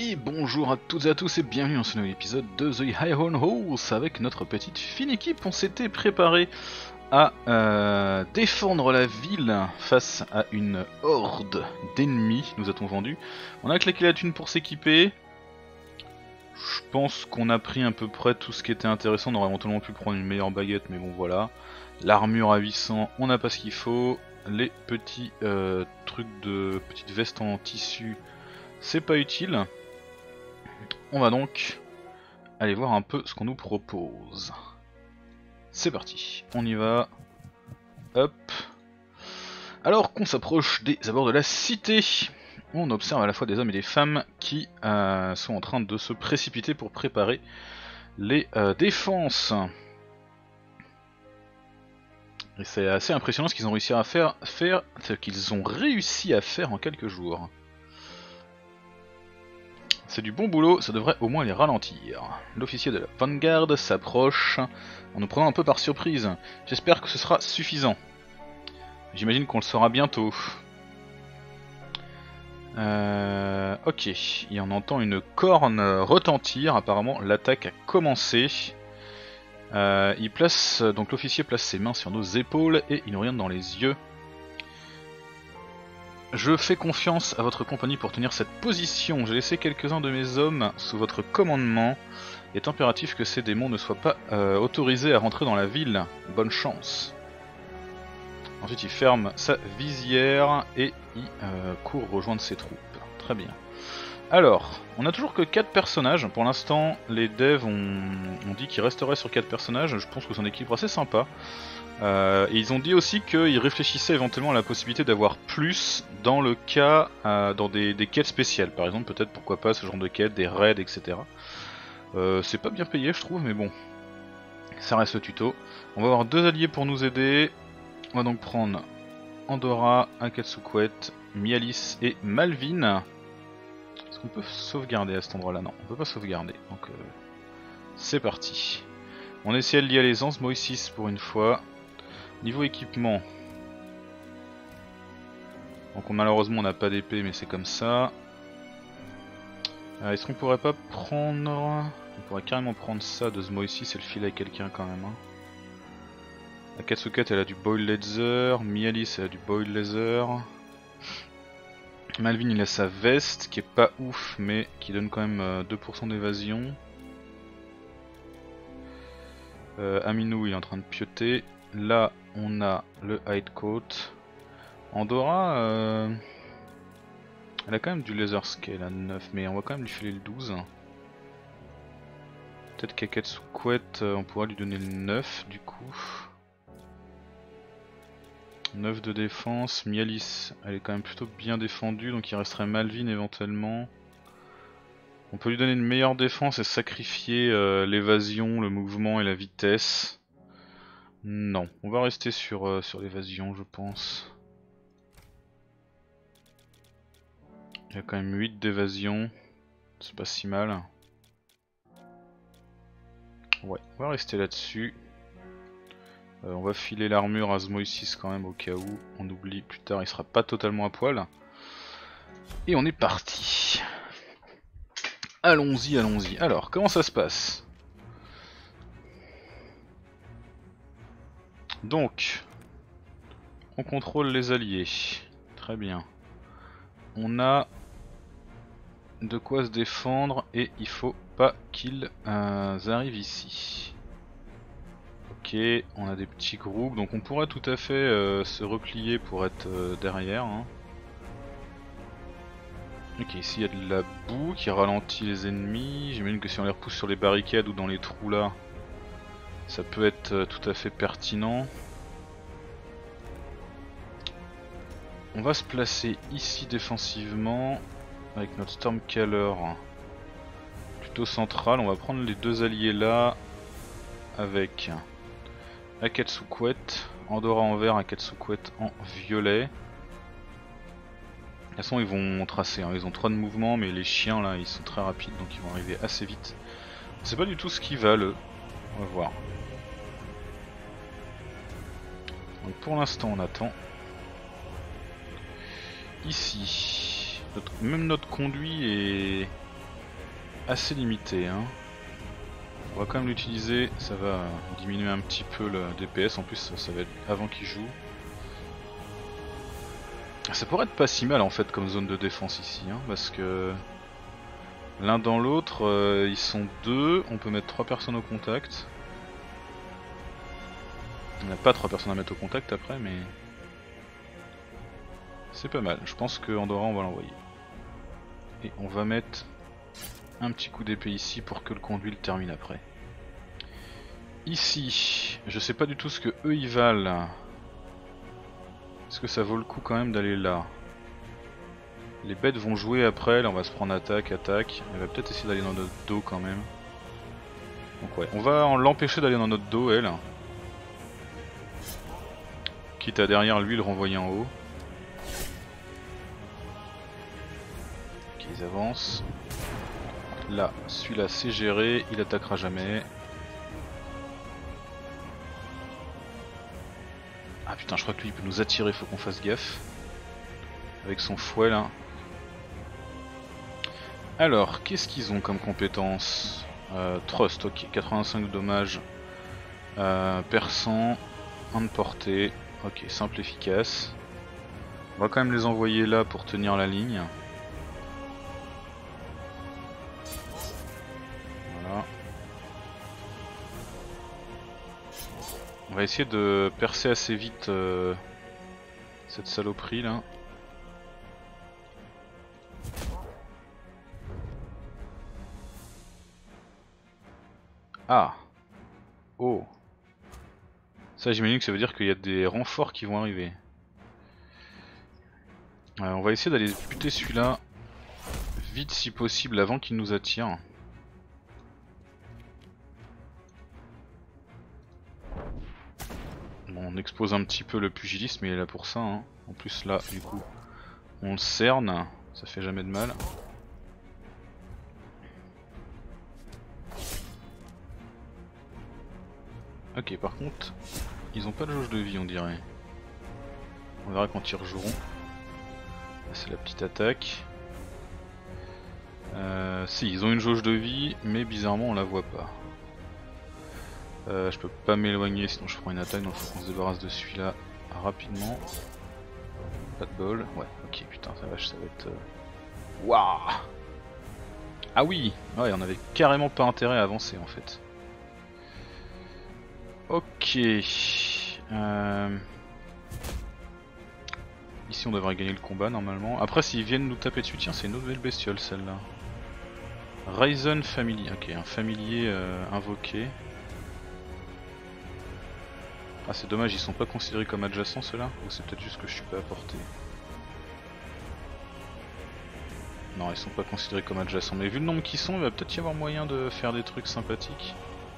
Et bonjour à toutes et à tous et bienvenue dans ce nouvel épisode de The Iron Horse. Avec notre petite fine équipe, on s'était préparé à défendre la ville face à une horde d'ennemis, nous a-t-on vendu. On a claqué la thune pour s'équiper. Je pense qu'on a pris à peu près tout ce qui était intéressant. On aurait éventuellement pu prendre une meilleure baguette, mais bon voilà. L'armure à 800, on n'a pas ce qu'il faut. Les petits trucs de petites vestes en tissu, c'est pas utile. On va donc aller voir un peu ce qu'on nous propose. C'est parti, on y va. Hop. Alors qu'on s'approche des abords de la cité, on observe à la fois des hommes et des femmes qui sont en train de se précipiter pour préparer les défenses. Et c'est assez impressionnant ce qu'ils ont réussi à faire ce qu'ils ont réussi à faire en quelques jours. C'est du bon boulot, ça devrait au moins les ralentir. L'officier de la Vanguard s'approche en nous prenant un peu par surprise. J'espère que ce sera suffisant. J'imagine qu'on le saura bientôt. Ok, il en entend une corne retentir, apparemment l'attaque a commencé. Donc l'officier place ses mains sur nos épaules et il nous regarde dans les yeux. Je fais confiance à votre compagnie pour tenir cette position. J'ai laissé quelques-uns de mes hommes sous votre commandement. Il est impératif que ces démons ne soient pas autorisés à rentrer dans la ville. Bonne chance. Ensuite il ferme sa visière et il court rejoindre ses troupes. Très bien. Alors, on a toujours que 4 personnages. Pour l'instant, les devs ont dit qu'ils resteraient sur 4 personnages. Je pense que c'est un équilibre assez sympa. Et ils ont dit aussi qu'ils réfléchissaient éventuellement à la possibilité d'avoir plus dans le cas dans des quêtes spéciales. Par exemple, peut-être pourquoi pas ce genre de quêtes, des raids, etc. C'est pas bien payé, je trouve, mais bon. Ça reste le tuto. On va avoir 2 alliés pour nous aider. On va donc prendre Andorra, Akatsuquet, Mialis et Malvin. Est-ce qu'on peut sauvegarder à cet endroit-là? Non, on peut pas sauvegarder. Donc c'est parti. On essaie de lier à l'aisance, Moïsis pour une fois. Niveau équipement. Donc malheureusement on n'a pas d'épée mais c'est comme ça. Est-ce qu'on pourrait pas prendre... On pourrait carrément prendre ça de ce Moïsis et le filer à quelqu'un quand même. Hein. Akatsuquet elle a du boiled leather, Mialis elle a du boiled leather. Malvin il a sa veste qui est pas ouf mais qui donne quand même 2% d'évasion. Aminou il est en train de pioter. Là on a le hide coat. Andorra elle a quand même du laser scale à 9 mais on va quand même lui filer le 12. Peut-être qu'Akatsuquet on pourra lui donner le 9 du coup. 9 de défense, Mialis elle est quand même plutôt bien défendue donc il resterait Malvin éventuellement. On peut lui donner une meilleure défense et sacrifier l'évasion, le mouvement et la vitesse. Non, on va rester sur l'évasion je pense. Il y a quand même 8 d'évasion, c'est pas si mal. Ouais, on va rester là-dessus. On va filer l'armure à Zmoïsis quand même au cas où on oublie plus tard, il sera pas totalement à poil. Et on est parti. Allons-y, allons-y. Alors, comment ça se passe? Donc, on contrôle les alliés. Très bien. On a de quoi se défendre et il faut pas qu'ils arrivent ici. Ok, on a des petits groupes, donc on pourrait tout à fait se replier pour être derrière. Hein. Ok, ici il y a de la boue qui ralentit les ennemis. J'imagine que si on les repousse sur les barricades ou dans les trous là, ça peut être tout à fait pertinent. On va se placer ici défensivement avec notre Stormcaller plutôt central. On va prendre les 2 alliés là avec Akatsuquet, Andorra en vert, Akatsuquet en violet. De toute façon ils vont tracer, hein. Ils ont 3 de mouvement mais les chiens là ils sont très rapides donc ils vont arriver assez vite. On sait pas du tout ce qu'ils valent, on va voir. Donc pour l'instant on attend. Ici, même notre conduit assez limité. Hein. On va quand même l'utiliser, ça va diminuer un petit peu le DPS, en plus ça va être avant qu'il joue. Ça pourrait être pas si mal en fait comme zone de défense ici, hein, parce que l'un dans l'autre, ils sont deux, on peut mettre 3 personnes au contact. On n'a pas 3 personnes à mettre au contact après, mais c'est pas mal. Je pense que Andorra on va l'envoyer. Et on va mettre un petit coup d'épée ici pour que le conduit le termine après. Ici, je sais pas du tout ce que eux ils valent. Est-ce que ça vaut le coup quand même d'aller là? Les bêtes vont jouer après, là on va se prendre attaque. Elle va peut-être essayer d'aller dans notre dos quand même. Donc ouais, on va l'empêcher d'aller dans notre dos elle. Quitte à derrière lui le renvoyer en haut. Ok, ils avancent. Là, celui-là c'est géré, il attaquera jamais. Ah putain, je crois que lui il peut nous attirer, faut qu'on fasse gaffe. Avec son fouet là. Alors, qu'est-ce qu'ils ont comme compétence? Trust, ok, 85 dommages. Perçant, 1 de portée. Ok, simple, efficace. On va quand même les envoyer là pour tenir la ligne. Voilà. On va essayer de percer assez vite cette saloperie là. Ah. Oh. Ça j'imagine que ça veut dire qu'il y a des renforts qui vont arriver. On va essayer d'aller buter celui-là vite si possible avant qu'il nous attire. Bon, on expose un petit peu le pugilisme, mais il est là pour ça. Hein. En plus là, du coup, on le cerne, ça fait jamais de mal. Ok, par contre, ils ont pas de jauge de vie on dirait. On verra quand ils rejoueront. C'est la petite attaque. Si, ils ont une jauge de vie, mais bizarrement on la voit pas. Je peux pas m'éloigner sinon je prends une attaque, donc faut qu'on se débarrasse de celui-là rapidement. Pas de bol. Ouais, ok, putain, ça va être... Waouh! Ah oui! Ouais, on avait carrément pas intérêt à avancer en fait. Ok. Ici on devrait gagner le combat normalement. Après s'ils viennent nous taper dessus, tiens c'est une nouvelle bestiole celle-là. Ryzen Family, ok, un familier invoqué. Ah c'est dommage, ils sont pas considérés comme adjacents ceux-là? Ou c'est peut-être juste que je suis pas à portée? Non, ils sont pas considérés comme adjacents, mais vu le nombre qu'ils sont, il va peut-être y avoir moyen de faire des trucs sympathiques.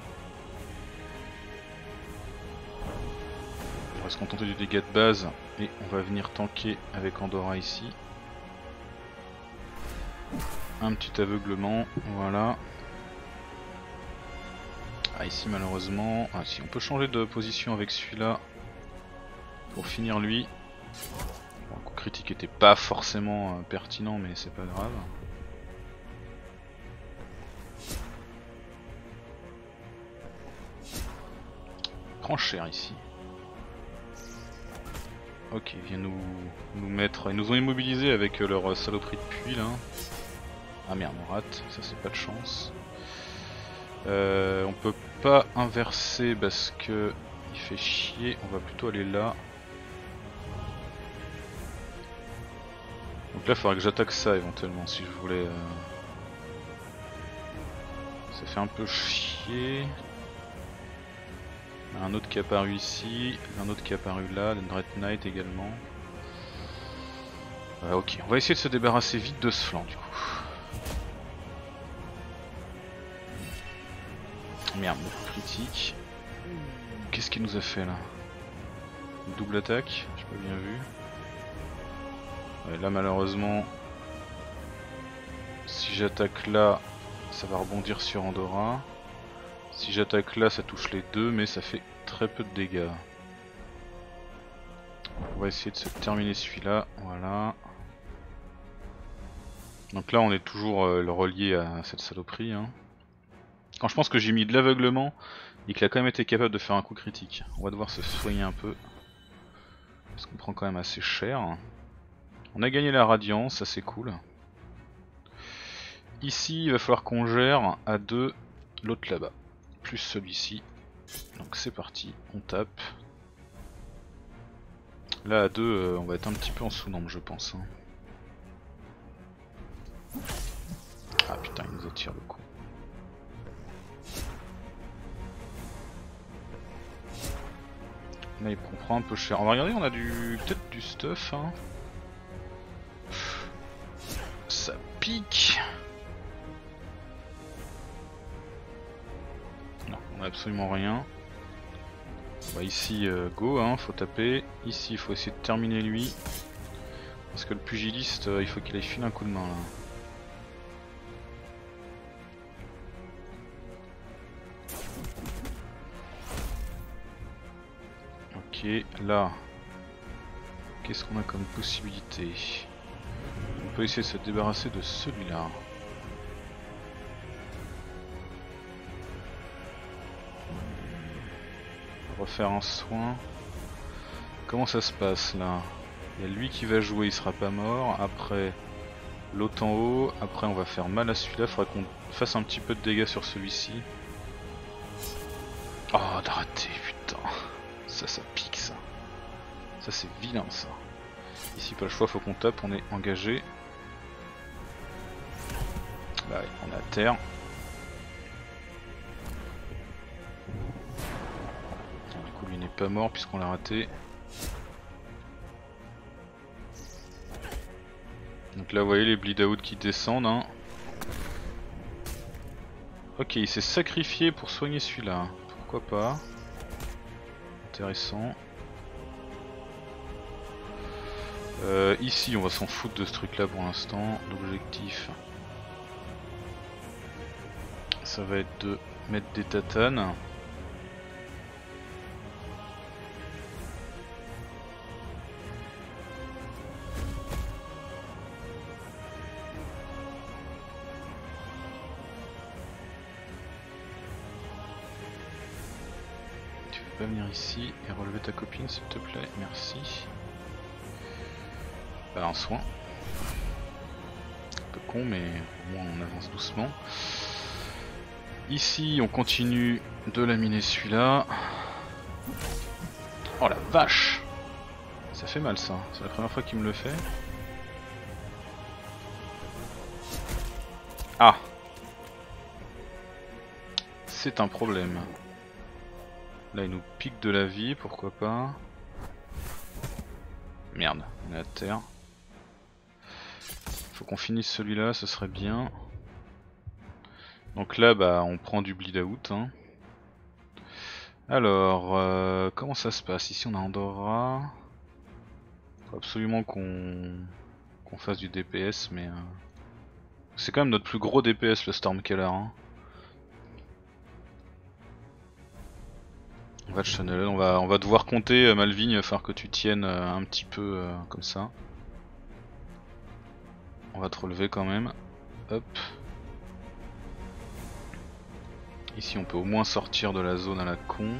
On va se contenter du dégât de base et on va venir tanker avec Andorra ici. Un petit aveuglement, voilà. Ah ici malheureusement, ah si on peut changer de position avec celui-là pour finir lui. Bon, le coup critique était pas forcément pertinent mais c'est pas grave. Prends cher ici. Ok, ils viennent nous mettre, ils nous ont immobilisés avec leur saloperie de puits là. Ah merde on rate, ça c'est pas de chance. On peut pas inverser parce que il fait chier, on va plutôt aller là. Donc là il faudrait que j'attaque ça éventuellement si je voulais. Ça fait un peu chier. Un autre qui est apparu ici, un autre qui est apparu là, le Dread Knight également. Ok, on va essayer de se débarrasser vite de ce flanc du coup. Merde, critique. Qu'est-ce qu'il nous a fait là? Une double attaque, j'ai pas bien vu. Ouais, là malheureusement, si j'attaque là, ça va rebondir sur Andorra. Si j'attaque là, ça touche les deux, mais ça fait très peu de dégâts. On va essayer de se terminer celui-là, voilà. Donc là on est toujours le relié à cette saloperie. Hein. Quand je pense que j'ai mis de l'aveuglement et qu'il a quand même été capable de faire un coup critique. On va devoir se soigner un peu. Parce qu'on prend quand même assez cher. On a gagné la radiance, ça c'est cool. Ici il va falloir qu'on gère à 2 l'autre là-bas. Plus celui-ci. Donc c'est parti, on tape. Là à 2 on va être un petit peu en sous-nombre je pense. Hein. Ah putain il nous attire le coup. Là il prend un peu cher. On va regarder, on a peut-être du stuff. Hein. Ça pique. Non, on a absolument rien. Bah ici go, hein, faut taper. Ici il faut essayer de terminer lui. Parce que le pugiliste il faut qu'il aille filer un coup de main là. Ok, là, qu'est-ce qu'on a comme possibilité? On peut essayer de se débarrasser de celui-là. Refaire un soin. Comment ça se passe là? Il y a lui qui va jouer, il sera pas mort. Après, l'autre en haut. Après, on va faire mal à celui-là. Faudra qu'on fasse un petit peu de dégâts sur celui-ci. Oh, t'as raté, putain. Ça pique ça. Ça c'est vilain ça. Ici pas le choix, faut qu'on tape, on est engagé. Bah ouais, on est à terre. Du coup lui n'est pas mort puisqu'on l'a raté. Donc là vous voyez les bleed out qui descendent. Hein. Ok, il s'est sacrifié pour soigner celui-là. Pourquoi pas. Intéressant. Ici on va s'en foutre de ce truc là pour l'instant. L'objectif ça va être de mettre des tatanes. Tu peux pas venir ici et relever ta copine s'il te plaît, merci. Bah, un soin. Un peu con mais au moins on avance doucement. Ici on continue de laminer celui-là. Oh la vache! Ça fait mal ça, c'est la première fois qu'il me le fait. Ah! C'est un problème. Là il nous pique de la vie, pourquoi pas. Merde, on est à terre. Faut qu'on finisse celui-là, ce serait bien. Donc là bah on prend du bleed out. Hein. Alors comment ça se passe? Ici on a Andorra. Faut absolument qu'on fasse du DPS mais c'est quand même notre plus gros DPS le Stormcaller. Hein. On va channel, on va devoir compter Malvigne, il va falloir que tu tiennes un petit peu comme ça. On va te relever quand même. Hop. Ici on peut au moins sortir de la zone à la con.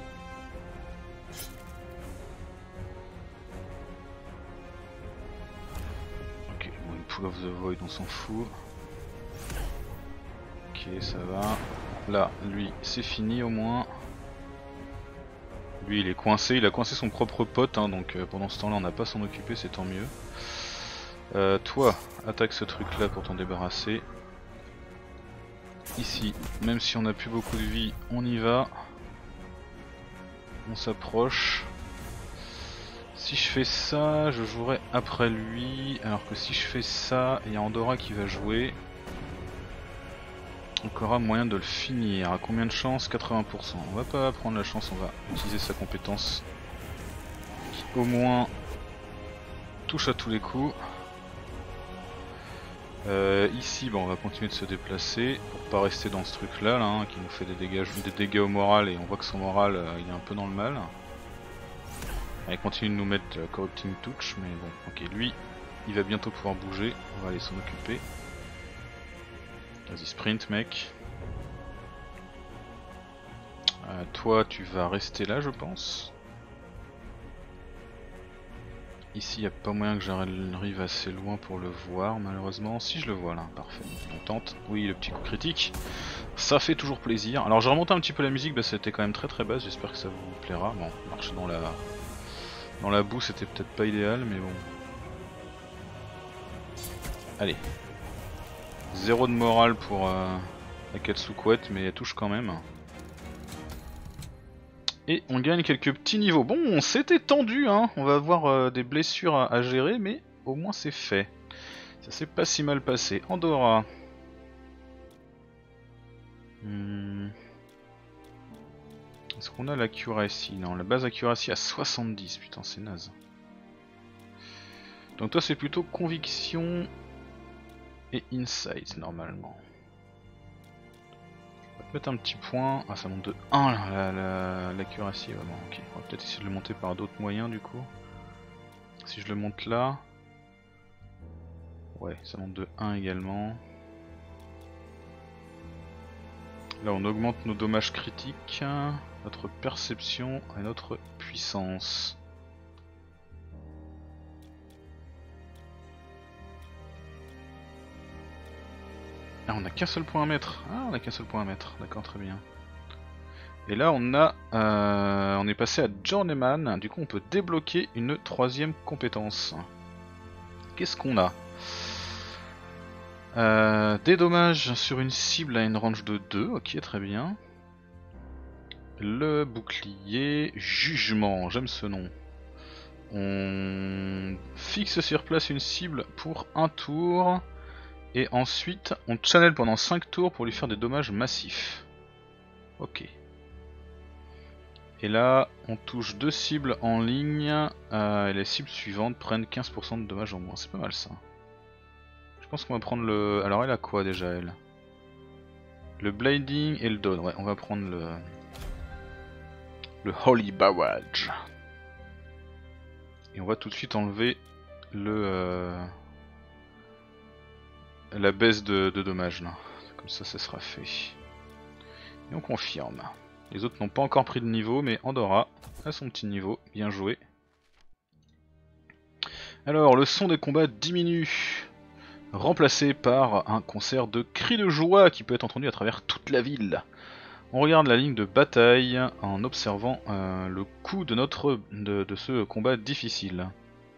Ok, bon, une Pool of the Void on s'en fout. Ok ça va. Là, lui c'est fini au moins. Lui il est coincé, il a coincé son propre pote hein, donc pendant ce temps là on n'a pas à s'en occuper, c'est tant mieux. Toi, attaque ce truc là pour t'en débarrasser. Ici, même si on n'a plus beaucoup de vie, on y va. On s'approche. Si je fais ça, je jouerai après lui. Alors que si je fais ça, il y a Andorra qui va jouer. Donc on aura moyen de le finir. À combien de chance? 80%. On va pas prendre la chance, on va utiliser sa compétence. Qui au moins touche à tous les coups. Ici on va continuer de se déplacer pour pas rester dans ce truc là, hein, qui nous fait des dégâts au moral et on voit que son moral il est un peu dans le mal. Il continue de nous mettre Corrupting Touch mais bon ok lui il va bientôt pouvoir bouger, on va aller s'en occuper. Vas-y, sprint, mec. Toi, tu vas rester là, je pense. Ici, il n'y a pas moyen que j'arrive assez loin pour le voir, malheureusement. Si, je le vois là, parfait. On tente. Oui, le petit coup critique. Ça fait toujours plaisir. Alors, j'ai remonté un petit peu la musique, bah, c'était quand même très basse. J'espère que ça vous plaira. Bon, marcher dans la boue, c'était peut-être pas idéal, mais bon. Allez. 0 de morale pour la Katsukuette, mais elle touche quand même. Et on gagne quelques petits niveaux. Bon, c'était tendu, hein. On va avoir des blessures à gérer, mais au moins c'est fait. Ça s'est pas si mal passé. Andorra. Est-ce qu'on a l'accuracy? Non, la base accuracy à 70. Putain, c'est naze. Donc toi, c'est plutôt conviction et insight, normalement. On va te mettre un petit point. Ah, ça monte de 1 là, l'accuracy, vraiment. Ok, on va peut-être essayer de le monter par d'autres moyens, du coup. Si je le monte là... Ouais, ça monte de 1 également. Là on augmente nos dommages critiques, notre perception et notre puissance. Ah, on a qu'un seul point à mettre. Ah, on a qu'un seul point à mettre. D'accord, très bien. Et là on est passé à Journeyman. Du coup on peut débloquer une troisième compétence. Qu'est-ce qu'on a? Des dommages sur une cible à une range de 2, ok, très bien. Le bouclier, jugement, j'aime ce nom. On fixe sur place une cible pour un tour, et ensuite on channel pendant 5 tours pour lui faire des dommages massifs. Ok. Et là, on touche 2 cibles en ligne, et les cibles suivantes prennent 15% de dommages en moins, c'est pas mal ça. Je pense qu'on va prendre le... Alors elle a quoi déjà elle? Le Blading et le Dawn, ouais on va prendre le Holy Barrage. Et on va tout de suite enlever la baisse de dommages là. Comme ça sera fait. Et on confirme. Les autres n'ont pas encore pris de niveau, mais Andorra a son petit niveau, bien joué. Alors le son des combats diminue, remplacé par un concert de cris de joie qui peut être entendu à travers toute la ville. On regarde la ligne de bataille en observant le coût de ce combat difficile.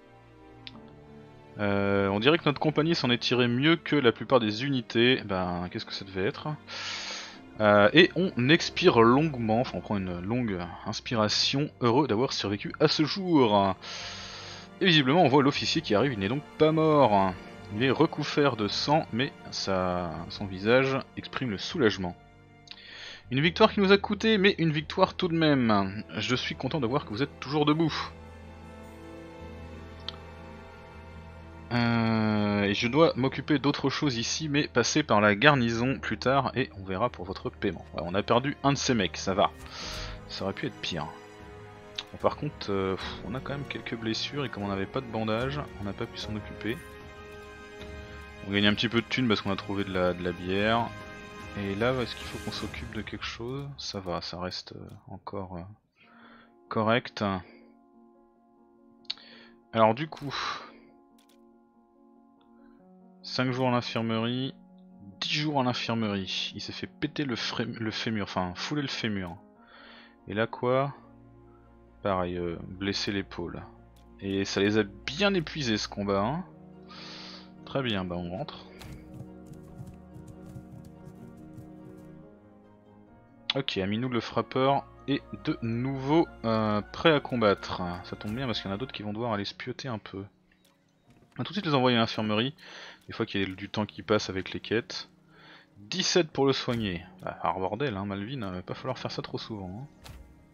On dirait que notre compagnie s'en est tirée mieux que la plupart des unités. Ben, qu'est-ce que ça devait être? Et on expire longuement, enfin on prend une longue inspiration, heureux d'avoir survécu à ce jour. Et visiblement on voit l'officier qui arrive, il n'est donc pas mort. Il est recouvert de sang, mais son visage exprime le soulagement. Une victoire qui nous a coûté, mais une victoire tout de même. Je suis content de voir que vous êtes toujours debout. Et je dois m'occuper d'autre chose ici, mais passer par la garnison plus tard, et on verra pour votre paiement. Ouais, on a perdu un de ces mecs, ça va. Ça aurait pu être pire. Bon, par contre, on a quand même quelques blessures, et comme on n'avait pas de bandage, on n'a pas pu s'en occuper. On gagne un petit peu de thunes parce qu'on a trouvé de la bière. Et là, est-ce qu'il faut qu'on s'occupe de quelque chose? Ça va, ça reste encore correct. Alors du coup... 5 jours à l'infirmerie, 10 jours à l'infirmerie. Il s'est fait péter le fémur, enfin fouler le fémur. Et là quoi? Pareil, blesser l'épaule. Et ça les a bien épuisés ce combat, hein. Très bien, bah on rentre. Ok, Aminou le frappeur est de nouveau prêt à combattre. Ça tombe bien parce qu'il y en a d'autres qui vont devoir aller spioter un peu. On va tout de suite les envoyer à l'infirmerie, des fois qu'il y a du temps qui passe avec les quêtes. 17 pour le soigner. Ah bordel, hein, Malvin, va pas falloir faire ça trop souvent. Hein.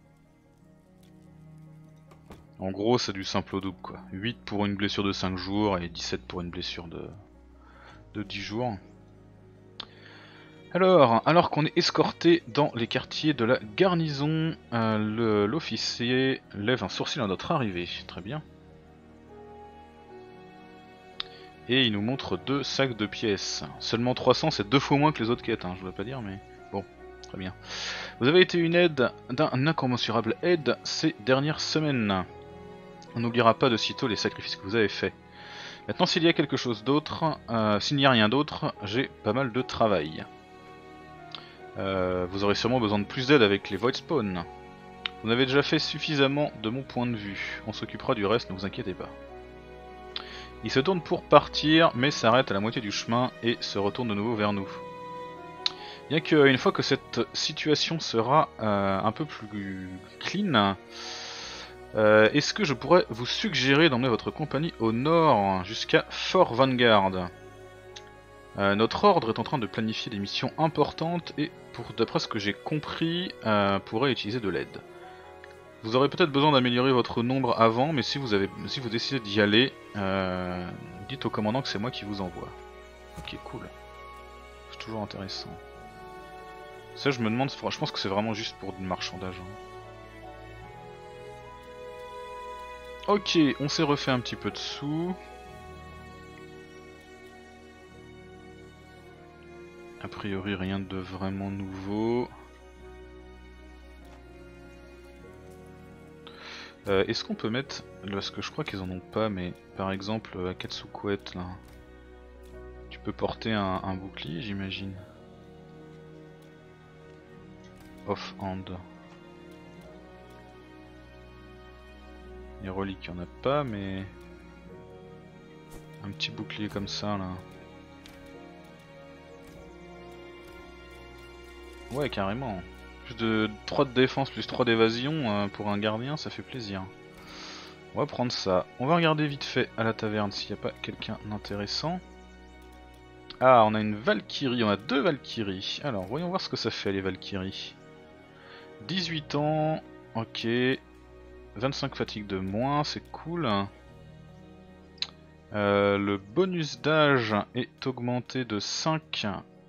En gros, c'est du simple au double quoi. 8 pour une blessure de 5 jours et 17 pour une blessure de 10 jours. Alors qu'on est escorté dans les quartiers de la garnison, l'officier lève un sourcil à notre arrivée. Très bien. Et il nous montre 2 sacs de pièces. Seulement 300, c'est 2 fois moins que les autres quêtes, hein, je voudrais pas dire, mais bon, très bien. Vous avez été une aide, d'un incommensurable aide ces dernières semaines. On n'oubliera pas de sitôt les sacrifices que vous avez faits. Maintenant, s'il y a quelque chose d'autre, s'il n'y a rien d'autre, j'ai pas mal de travail. Vous aurez sûrement besoin de plus d'aide avec les Void Spawn. Vous en avez déjà fait suffisamment de mon point de vue. On s'occupera du reste, ne vous inquiétez pas. Il se tourne pour partir, mais s'arrête à la moitié du chemin et se retourne de nouveau vers nous. Bien qu'une fois que cette situation sera un peu plus clean, est-ce que je pourrais vous suggérer d'emmener votre compagnie au nord jusqu'à Fort Vanguard? Notre ordre est en train de planifier des missions importantes et, d'après ce que j'ai compris, pourrait utiliser de l'aide. Vous aurez peut-être besoin d'améliorer votre nombre avant, mais si vous décidez d'y aller, dites au commandant que c'est moi qui vous envoie. Ok, cool. C'est toujours intéressant. Ça, je me demande, je pense que c'est vraiment juste pour du marchandage. Ok, on s'est refait un petit peu de sous. A priori, rien de vraiment nouveau. Est-ce qu'on peut mettre, parce que je crois qu'ils en ont pas, mais par exemple à Katsukuet là, tu peux porter un bouclier, j'imagine. Off-hand. Les reliques, il n'y en a pas, mais un petit bouclier comme ça là. Ouais, carrément. Plus de 3 de défense, plus 3 d'évasion pour un gardien, ça fait plaisir. On va prendre ça. On va regarder vite fait à la taverne s'il n'y a pas quelqu'un d'intéressant. Ah, on a une Valkyrie, on a 2 Valkyries. Alors, voyons voir ce que ça fait les Valkyries. 18 ans, ok. 25 fatigue de moins, c'est cool. Le bonus d'âge est augmenté de 5.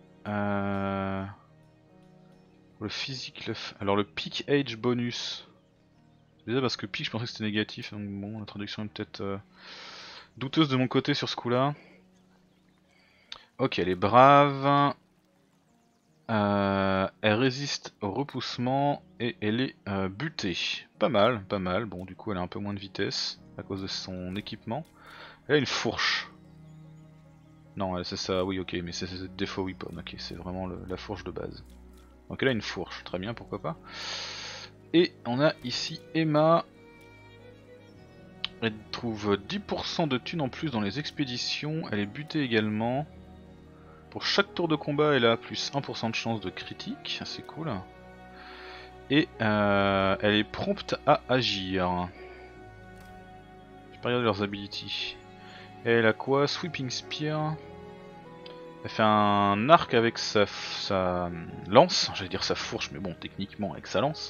Le physique, alors le peak age bonus. C'est bizarre parce que peak je pensais que c'était négatif, donc bon, la traduction est peut-être douteuse de mon côté sur ce coup-là. Ok, elle est brave. Elle résiste au repoussement et elle est butée. Pas mal, pas mal. Bon, du coup, elle a un peu moins de vitesse à cause de son équipement. Elle a une fourche. Non, c'est ça, oui, ok, mais c'est défaut weapon. Ok, c'est vraiment la fourche de base. Donc elle a une fourche, très bien, pourquoi pas. Et on a ici Emma. Elle trouve 10% de thunes en plus dans les expéditions. Elle est butée également. Pour chaque tour de combat, elle a plus 1% de chance de critique, c'est cool. Et elle est prompte à agir. Je vais pas regarder leurs abilities. Et elle a quoi? Sweeping Spear. Elle fait un arc avec sa lance, j'allais dire sa fourche, mais bon, techniquement avec sa lance.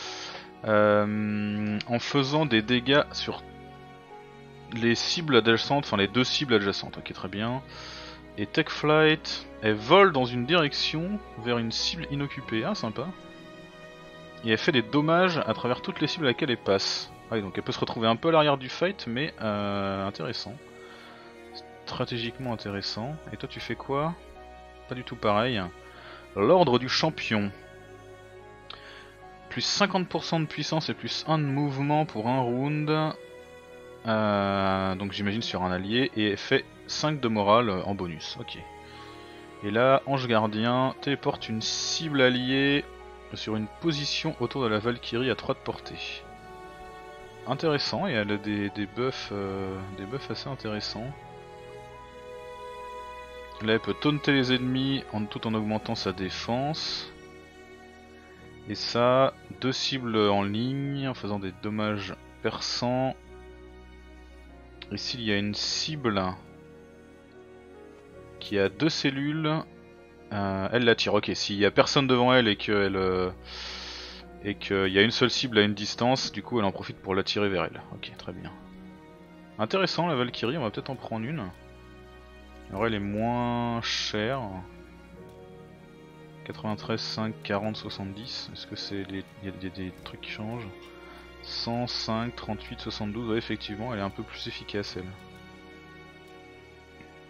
En faisant des dégâts sur les cibles adjacentes, enfin les 2 cibles adjacentes, ok, très bien. Et Tech Flight, elle vole dans une direction vers une cible inoccupée, ah sympa. Et elle fait des dommages à travers toutes les cibles à laquelle elle passe. Ah, donc elle peut se retrouver un peu à l'arrière du fight, mais intéressant. Stratégiquement intéressant. Et toi tu fais quoi? Pas du tout pareil. L'ordre du champion. Plus 50% de puissance et plus 1 de mouvement pour un round. Donc j'imagine sur un allié. Et elle fait 5 de morale en bonus. Ok. Et là, Ange Gardien téléporte une cible alliée sur une position autour de la Valkyrie à 3 de portée. Intéressant, et elle a des buffs assez intéressants. Là elle peut taunter les ennemis tout en augmentant sa défense. Et ça, 2 cibles en ligne en faisant des dommages perçants. Et s'il y a une cible qui a 2 cellules, elle la tire. Ok, s'il y a personne devant elle et qu'il y a une seule cible à une distance, du coup elle en profite pour l'attirer vers elle. Ok, très bien. Intéressant la Valkyrie, on va peut-être en prendre une. Alors elle est moins chère. 93, 5, 40, 70. Est-ce que c'est il y a des trucs qui changent? 100, 5, 38, 72. Ouais, effectivement, elle est un peu plus efficace elle.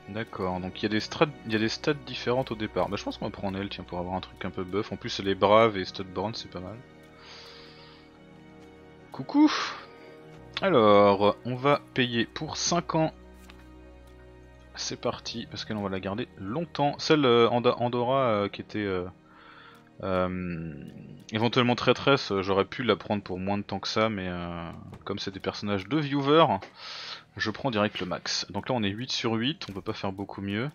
D'accord, donc il y a des stats différentes au départ. Bah je pense qu'on va prendre elle, tiens, pour avoir un truc un peu buff. En plus elle est brave et Studborn c'est pas mal. Coucou. Alors, on va payer pour 5 ans. C'est parti, parce qu'elle on va la garder longtemps. Celle Andorra qui était éventuellement traîtresse, j'aurais pu la prendre pour moins de temps que ça, mais comme c'est des personnages de viewers, je prends direct le max. Donc là on est 8 sur 8, on peut pas faire beaucoup mieux.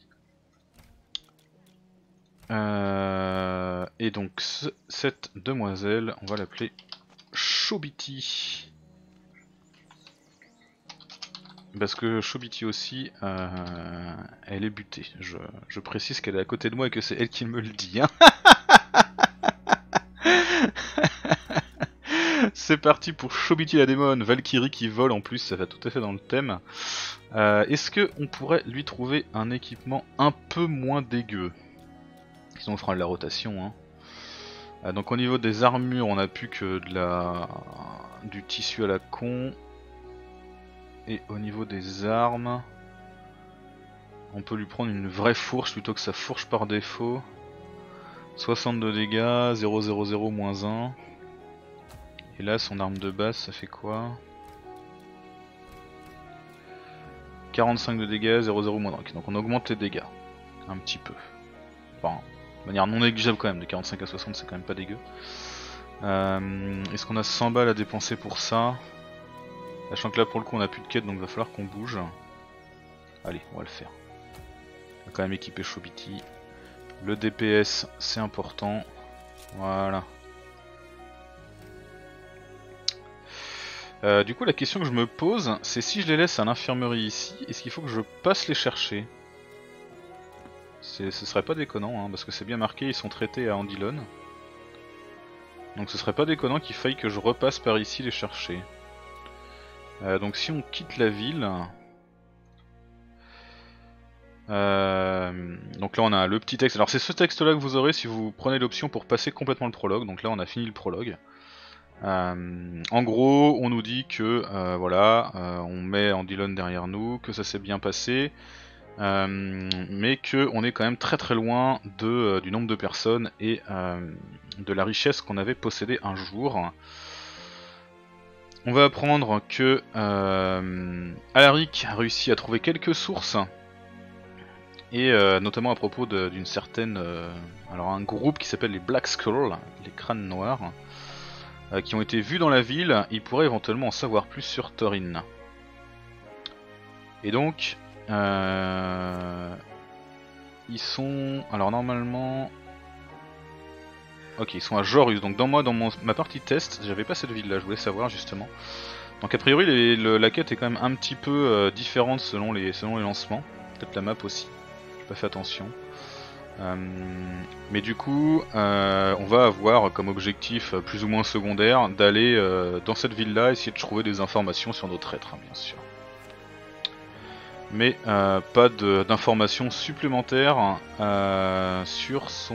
Et donc cette demoiselle, on va l'appeler Chobiti. Parce que Chobiti aussi, elle est butée. Je précise qu'elle est à côté de moi et que c'est elle qui me le dit. Hein. C'est parti pour Chobiti la démon, Valkyrie qui vole en plus, ça va tout à fait dans le thème. Est-ce qu'on pourrait lui trouver un équipement un peu moins dégueu? Sinon on fera de la rotation. Hein. Donc au niveau des armures, on n'a plus que du tissu à la con. Et au niveau des armes, on peut lui prendre une vraie fourche plutôt que sa fourche par défaut. 62 dégâts, 0, 0, 0, moins 1. Et là, son arme de base, ça fait quoi? 45 de dégâts, 0, 0, moins 1. Donc on augmente les dégâts. Un petit peu. Enfin, de manière non négligeable quand même. De 45 à 60, c'est quand même pas dégueu. Est-ce qu'on a 100 balles à dépenser pour ça? Sachant que là, pour le coup, on a plus de quête, donc il va falloir qu'on bouge. Allez, on va le faire. On va quand même équiper Chobiti. Le DPS, c'est important. Voilà. Du coup, la question que je me pose, c'est si je les laisse à l'infirmerie ici, est-ce qu'il faut que je passe les chercher? Ce serait pas déconnant, hein, parce que c'est bien marqué, ils sont traités à Andilon. Donc ce serait pas déconnant qu'il faille que je repasse par ici les chercher. Donc si on quitte la ville... donc là on a le petit texte, alors c'est ce texte là que vous aurez si vous prenez l'option pour passer complètement le prologue, donc là on a fini le prologue. En gros, on nous dit que voilà, on met Andilon derrière nous, que ça s'est bien passé, mais que on est quand même très très loin du nombre de personnes et de la richesse qu'on avait possédée un jour. On va apprendre que Alaric a réussi à trouver quelques sources, et notamment à propos d'une certaine, alors un groupe qui s'appelle les Black Skull, les crânes noirs. Qui ont été vus dans la ville, il pourrait éventuellement en savoir plus sur Thorin. Et donc, ils sont... Alors normalement... Ok, ils sont à Jorus, donc dans ma partie test, j'avais pas cette ville là, je voulais savoir justement. Donc a priori la quête est quand même un petit peu différente selon les lancements. Peut-être la map aussi, j'ai pas fait attention. Mais du coup, on va avoir comme objectif plus ou moins secondaire d'aller dans cette ville-là, essayer de trouver des informations sur nos traîtres, hein, bien sûr. Mais pas d'informations supplémentaires sur son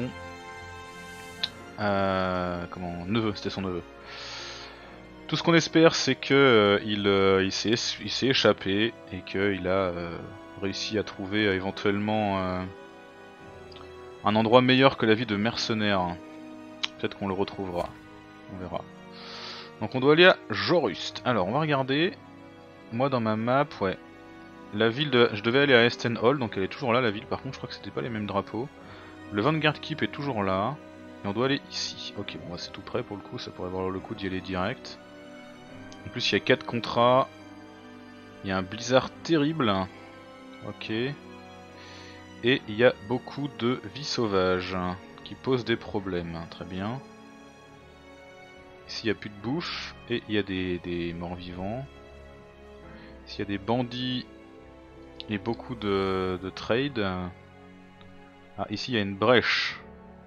neveu, c'était son neveu. Tout ce qu'on espère, c'est que il s'est échappé et qu'il a réussi à trouver éventuellement un endroit meilleur que la vie de mercenaire. Peut-être qu'on le retrouvera. On verra. Donc on doit aller à Jorust. Alors on va regarder. Moi dans ma map, ouais. La ville de... Je devais aller à Estenhall, donc elle est toujours là la ville. Par contre je crois que c'était pas les mêmes drapeaux. Le Vanguard Keep est toujours là. Et on doit aller ici. Ok, bon c'est tout près pour le coup. Ça pourrait valoir le coup d'y aller direct. En plus il y a 4 contrats. Il y a un blizzard terrible. Ok. Et il y a beaucoup de vie sauvage qui posent des problèmes. Très bien. Ici il n'y a plus de bouffe et il y a des morts vivants. Ici il y a des bandits et beaucoup de trade. Ah, ici il y a une brèche.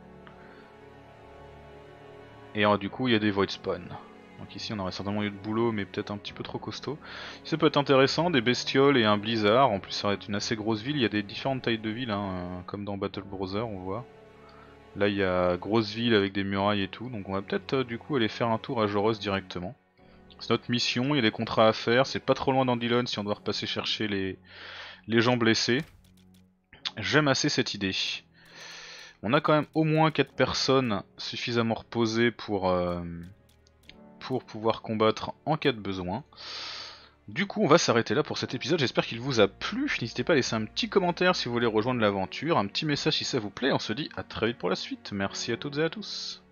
Et du coup il y a des void spawn. Donc ici on aurait certainement eu de boulot mais peut-être un petit peu trop costaud. Ça peut être intéressant, des bestioles et un blizzard. En plus ça va être une assez grosse ville, il y a des différentes tailles de villes, hein, comme dans Battle Brother on voit. Là il y a grosse ville avec des murailles et tout, donc on va peut-être du coup aller faire un tour à Joros directement. C'est notre mission, il y a des contrats à faire, c'est pas trop loin d'Andilon si on doit repasser chercher les gens blessés. J'aime assez cette idée. On a quand même au moins 4 personnes suffisamment reposées pour pouvoir combattre en cas de besoin. Du coup, on va s'arrêter là pour cet épisode. J'espère qu'il vous a plu. N'hésitez pas à laisser un petit commentaire si vous voulez rejoindre l'aventure, un petit message si ça vous plaît. On se dit à très vite pour la suite. Merci à toutes et à tous.